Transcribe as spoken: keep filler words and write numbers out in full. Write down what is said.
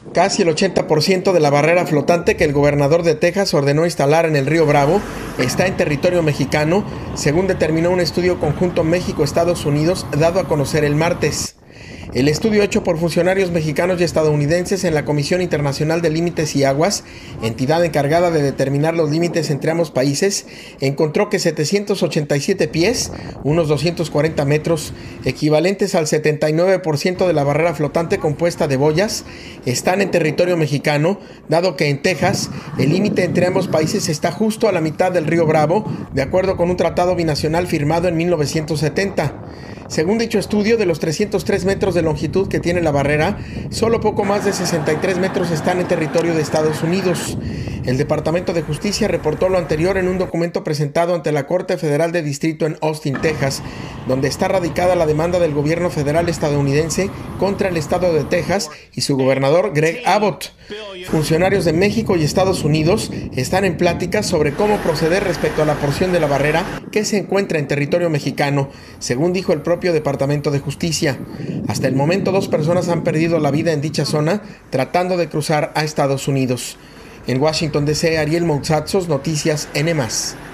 Casi el ochenta por ciento de la barrera flotante que el gobernador de Texas ordenó instalar en el río Bravo está en territorio mexicano, según determinó un estudio conjunto México-Estados Unidos dado a conocer el martes. El estudio hecho por funcionarios mexicanos y estadounidenses en la Comisión Internacional de Límites y Aguas, entidad encargada de determinar los límites entre ambos países, encontró que setecientos ochenta y siete pies, unos doscientos cuarenta metros, equivalentes al setenta y nueve por ciento de la barrera flotante compuesta de boyas, están en territorio mexicano, dado que en Texas el límite entre ambos países está justo a la mitad del río Bravo, de acuerdo con un tratado binacional firmado en mil novecientos setenta. Según dicho estudio, de los trescientos tres metros de longitud que tiene la barrera, solo poco más de sesenta y tres metros están en territorio de Estados Unidos. El Departamento de Justicia reportó lo anterior en un documento presentado ante la Corte Federal de Distrito en Austin, Texas, donde está radicada la demanda del gobierno federal estadounidense contra el estado de Texas y su gobernador Greg Abbott. Funcionarios de México y Estados Unidos están en pláticas sobre cómo proceder respecto a la porción de la barrera que se encuentra en territorio mexicano, según dijo el propio Departamento de Justicia. Hasta el momento, dos personas han perdido la vida en dicha zona tratando de cruzar a Estados Unidos. En Washington D C, Ariel Moutsatzos, Noticias N más.